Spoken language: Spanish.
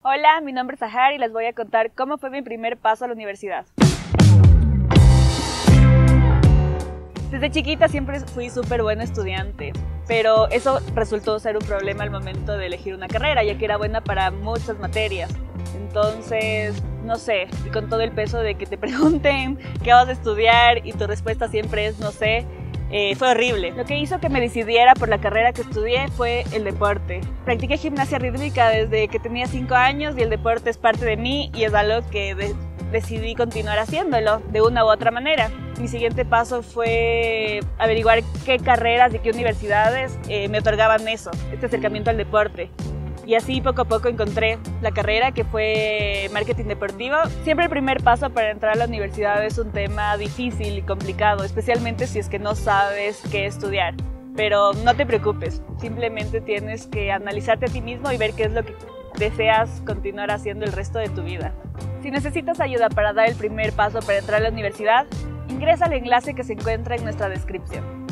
Hola, mi nombre es Sahar y les voy a contar cómo fue mi primer paso a la universidad. Desde chiquita siempre fui súper buena estudiante, pero eso resultó ser un problema al momento de elegir una carrera, ya que era buena para muchas materias. Entonces, no sé, y con todo el peso de que te pregunten qué vas a estudiar y tu respuesta siempre es no sé, fue horrible. Lo que hizo que me decidiera por la carrera que estudié fue el deporte. Practiqué gimnasia rítmica desde que tenía 5 años y el deporte es parte de mí y es algo que decidí continuar haciéndolo de una u otra manera. Mi siguiente paso fue averiguar qué carreras y qué universidades me otorgaban eso, este acercamiento al deporte. Y así poco a poco encontré la carrera que fue marketing deportivo. Siempre el primer paso para entrar a la universidad es un tema difícil y complicado, especialmente si es que no sabes qué estudiar. Pero no te preocupes, simplemente tienes que analizarte a ti mismo y ver qué es lo que deseas continuar haciendo el resto de tu vida. Si necesitas ayuda para dar el primer paso para entrar a la universidad, ingresa al enlace que se encuentra en nuestra descripción.